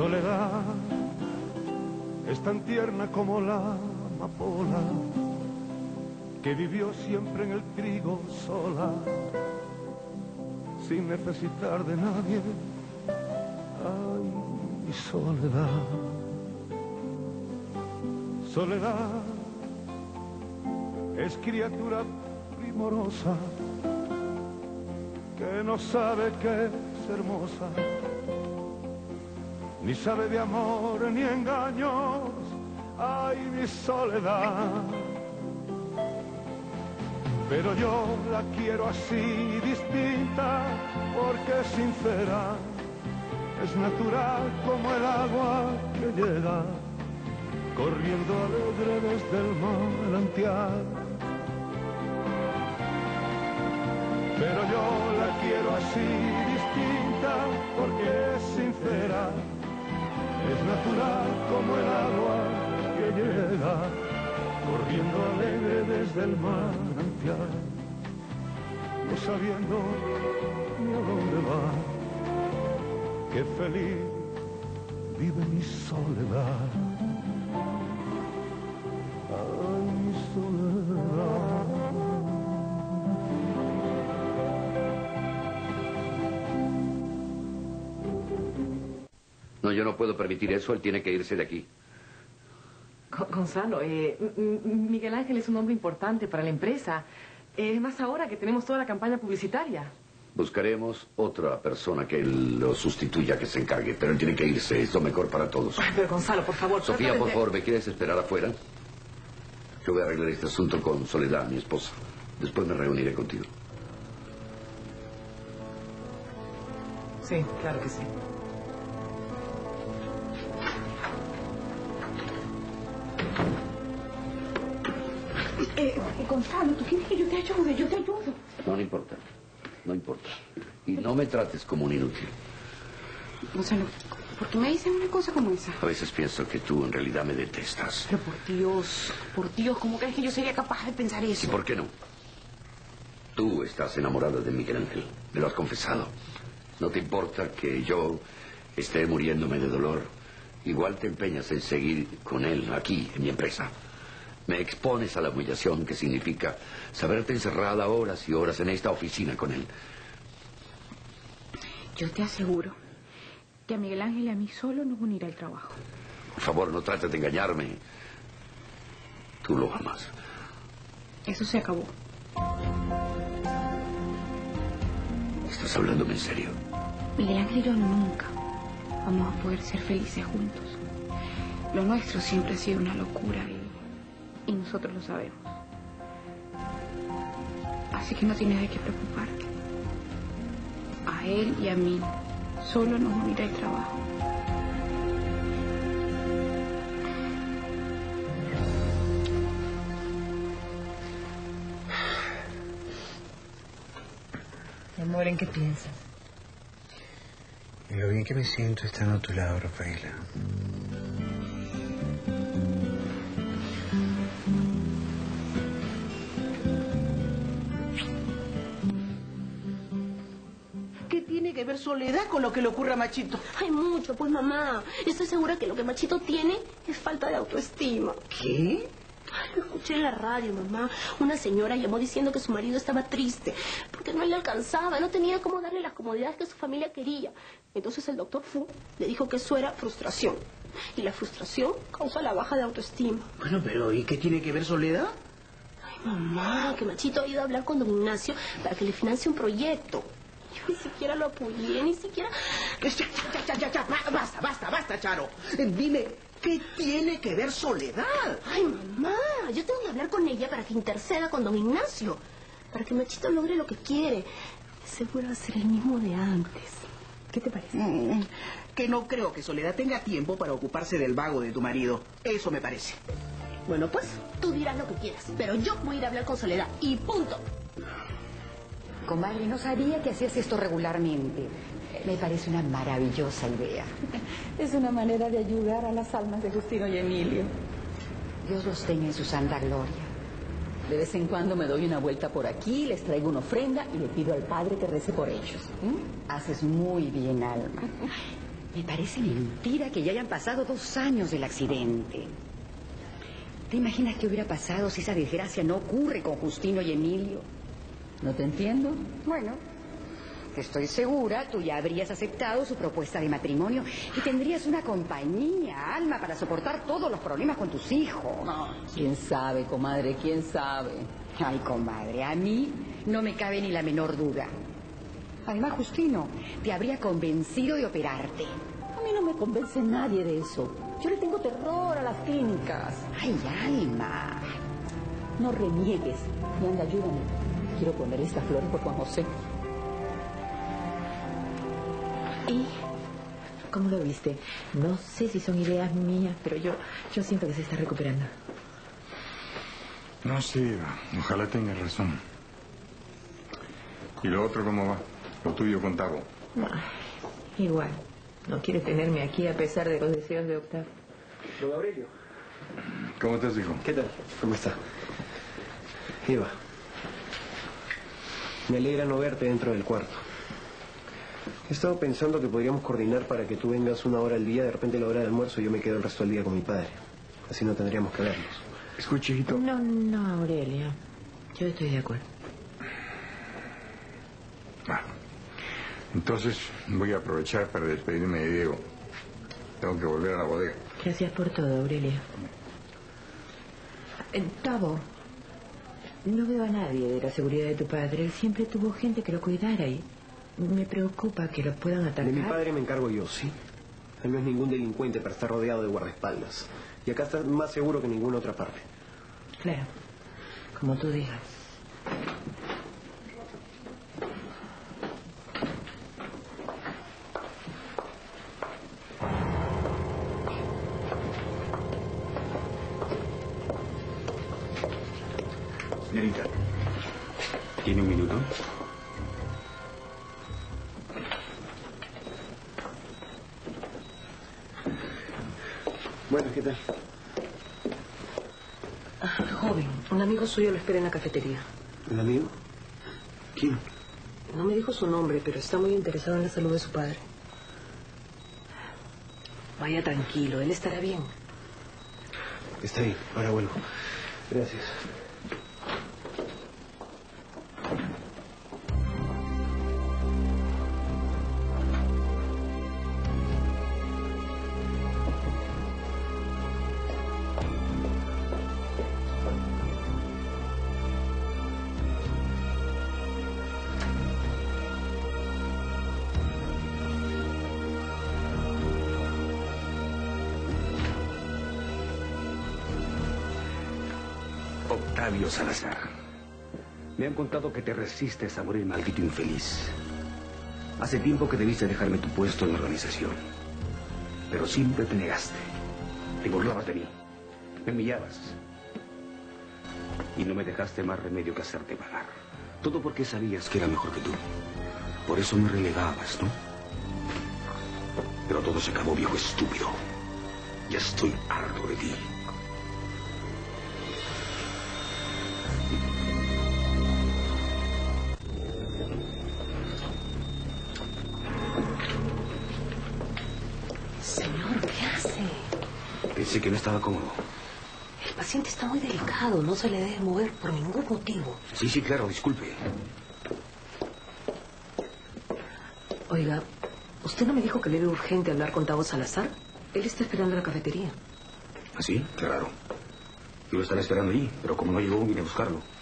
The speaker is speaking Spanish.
Soledad es tan tierna como la amapola, que vivió siempre en el trigo sola, sin necesitar de nadie. Ay, mi soledad. Soledad es criatura primorosa, que no sabe que es hermosa, ni sabe de amor ni engaños. Ay, mi soledad. Pero yo la quiero así, distinta, porque es sincera, es natural como el agua que llega corriendo alegre desde el manantial. Pero yo la quiero así, distinta, porque es sincera, es natural como el agua que llega corriendo alegre desde el manantial, no sabiendo ni a dónde va. Qué feliz vive mi soledad. Ay, mi soledad. No, yo no puedo permitir eso. Él tiene que irse de aquí. Gonzalo, Miguel Ángel es un hombre importante para la empresa. Más ahora que tenemos toda la campaña publicitaria. Buscaremos otra persona que lo sustituya, que se encargue. Pero él tiene que irse. Es lo mejor para todos. Ay, pero Gonzalo, por favor. Sofía, por favor, ¿me quieres esperar afuera? Yo voy a arreglar este asunto con Soledad, mi esposa. Después me reuniré contigo. Sí, claro que sí. Gonzalo, ¿tú quieres que yo te ayude? Yo te ayudo. No, no importa. No importa. Y no me trates como un inútil. Gonzalo, ¿por qué me dices una cosa como esa? A veces pienso que tú en realidad me detestas. Pero por Dios, ¿cómo crees que yo sería capaz de pensar eso? ¿Y por qué no? Tú estás enamorada de Miguel Ángel. Me lo has confesado. ¿No te importa que yo esté muriéndome de dolor? Igual te empeñas en seguir con él aquí, en mi empresa. Me expones a la humillación que significa saberte encerrada horas y horas en esta oficina con él. Yo te aseguro que a Miguel Ángel y a mí solo nos unirá el trabajo. Por favor, no trates de engañarme. Tú lo amas. Eso se acabó. ¿Estás hablándome en serio? Miguel Ángel y yo nunca vamos a poder ser felices juntos. Lo nuestro siempre ha sido una locura y nosotros lo sabemos. Así que no tienes de qué preocuparte. A él y a mí solo nos unirá el trabajo. Amor, ¿en qué piensas? En lo bien que me siento estando a tu lado, Rafaela. ¿Qué tiene que ver Soledad con lo que le ocurre a Machito? Hay mucho, pues mamá. Estoy segura que lo que Machito tiene es falta de autoestima. ¿Qué? Ay, lo escuché en la radio, mamá. Una señora llamó diciendo que su marido estaba triste porque no le alcanzaba, no tenía cómo darle las comodidades que su familia quería. Entonces el doctor Fu le dijo que eso era frustración. Y la frustración causa la baja de autoestima. Bueno, pero ¿y qué tiene que ver Soledad? Ay, mamá, que Machito ha ido a hablar con don Ignacio para que le financie un proyecto. Yo ni siquiera lo apoyé, ni siquiera... Ya, basta, Charo. Dime, ¿qué tiene que ver Soledad? Ay, mamá, yo tengo que hablar con ella para que interceda con don Ignacio, para que Machito logre lo que quiere. Seguro va a ser el mismo de antes. ¿Qué te parece? Que no creo que Soledad tenga tiempo para ocuparse del vago de tu marido. Eso me parece. Bueno, pues, tú dirás lo que quieras, pero yo voy a ir a hablar con Soledad, y punto. Comadre, no sabía que hacías esto regularmente. Me parece una maravillosa idea. Es una manera de ayudar a las almas de Justino y Emilio. Dios los tenga en su santa gloria. De vez en cuando me doy una vuelta por aquí, les traigo una ofrenda y le pido al Padre que rece por ellos. Haces muy bien, Alma. Me parece mentira que ya hayan pasado 2 años del accidente. ¿Te imaginas qué hubiera pasado si esa desgracia no ocurre con Justino y Emilio? ¿No te entiendo? Bueno, estoy segura, tú ya habrías aceptado su propuesta de matrimonio y tendrías una compañía, Alma, para soportar todos los problemas con tus hijos. No, quién sabe, comadre, quién sabe. Ay, comadre, a mí no me cabe ni la menor duda. Además, Justino te habría convencido de operarte. A mí no me convence nadie de eso. Yo le tengo terror a las clínicas. Ay, Alma. No reniegues. Y anda, ayúdame. Quiero poner estas flores por Juan José. ¿Y cómo lo viste? No sé si son ideas mías, pero yo siento que se está recuperando. No, sí, ojalá tengas razón. ¿Y lo otro cómo va? Lo tuyo con Tavo. Igual. No quiere tenerme aquí a pesar de los deseos de Octavio. Don Aurelio. ¿Cómo estás, hijo? ¿Qué tal? ¿Cómo está? Eva. Me alegra no verte dentro del cuarto. He estado pensando que podríamos coordinar para que tú vengas 1 hora al día, de repente a la hora de almuerzo, y yo me quedo el resto del día con mi padre. Así no tendríamos que vernos. Escuche, hijito. No, Aurelia. Yo estoy de acuerdo. Entonces voy a aprovechar para despedirme de Diego. Tengo que volver a la bodega. Gracias por todo, Aurelia. Tavo, no veo a nadie de la seguridad de tu padre. Él siempre tuvo gente que lo cuidara y me preocupa que lo puedan atacar. De mi padre me encargo yo, ¿sí? Él no es ningún delincuente para estar rodeado de guardaespaldas. Y acá está más seguro que en ninguna otra parte. Claro, como tú digas. Señorita, ¿tiene un minuto? Bueno, ¿qué tal? Joven, un amigo suyo lo espera en la cafetería. ¿Un amigo? ¿Quién? No me dijo su nombre, pero está muy interesado en la salud de su padre. Vaya tranquilo, él estará bien. Está bien, ahora vuelvo. Gracias. Octavio Salazar. Me han contado que te resistes a morir, maldito infeliz. Hace tiempo que debiste dejarme tu puesto en la organización. Pero siempre te negaste. Te burlabas de mí. Me humillabas. Y no me dejaste más remedio que hacerte pagar. Todo porque sabías que era mejor que tú. Por eso me relegabas, ¿no? Pero todo se acabó, viejo estúpido. Ya estoy harto de ti. Señor, ¿qué hace? Pensé que no estaba cómodo. El paciente está muy delicado, no se le debe mover por ningún motivo. Sí, claro, disculpe. Oiga, ¿usted no me dijo que le era urgente hablar con Tavo Salazar? Él está esperando en la cafetería. ¿Ah, sí? Qué raro. Yo lo estaba esperando allí, pero como no llegó, vine a buscarlo.